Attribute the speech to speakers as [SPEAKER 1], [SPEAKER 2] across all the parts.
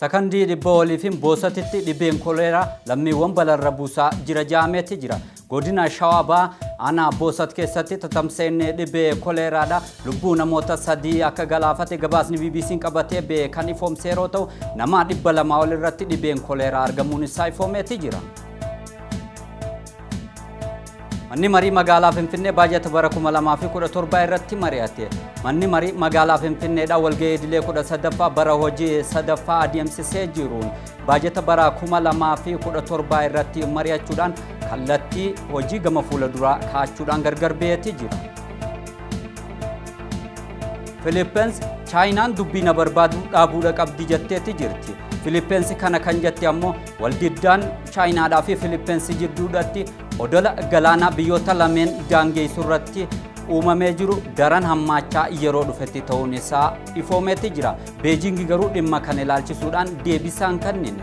[SPEAKER 1] Sekondii dhibba Waliifin boosatitti dhibeen koleeraa lammiiwwan balarra buusaa jira jaameetti jira. Godina Shawabaa ana boosat keessatti tatamseen dhibee koleeraadha. Lubbuu namoota 3 akka galaafate gabaasni BBC'n qabatee bee kan ifoomse yeroo ta'u nama 200 ol irratti dhibeen koleeraa argamuun isaa ifoomeetti jira. Manni marii magaalaa Finfinnee baajata bara 2017 irratti mari'ate. Manni marii magaalaa Finfinneedha walga'ii idilee 13ffaa bara hojii 3ffaa adeemsisee jiruun baajata bara 2017 irratti mari'achuudhaan kallattii hojii gama fuula duraa kaachuudhaan gargar ba'eetti jira. Philippines Chaayinaan dubbiina barbaadu dhaabuudha qabdi jetteetti jirti. Philippines kana kan jette ammoo waldiddaan Chaayinaadhaa fi Philippines jidduudhaatti odola galaanaa biyyoota lameen daangeessu irratti uumamee jiru daran hammaachaa yeroo dhufetti ta'uun isaa ifoomeetti jira. Beejingi garuu dhimma kana ilaalchisuudhaan deebisaan kanneen.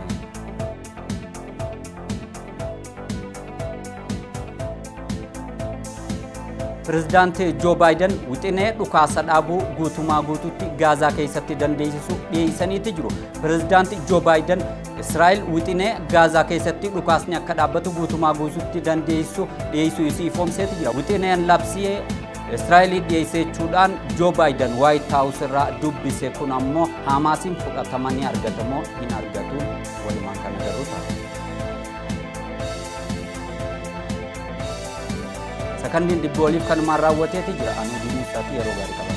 [SPEAKER 1] Pirezidaantii Joo Baayiden wixinee dhukaasa dhaabuu guutumaa guutuutti Gaazaa keessatti dandeessisu dhiyeessaniitti jiru. Pirezidaantii Joo Baayiden Israa'el wixinee Gaazaa keessatti dhukaasni akka dhaabbatu guutumaa guutuutti dandeessisu dhiyeessuu isii ifoomseetti jira. Wixineen labsii Israa'el dhiyeessuudhaan Joo Baayiden White House irraa dubbise kun ammoo Hamaasiin fudhatamanii argatamoo hin argatu walumaan kan agarru ta'a. Sekondiin dhibba Waliif kanumaan raawwateetti jira. Anuu diinuu isaatti yeroo gaarii qaba.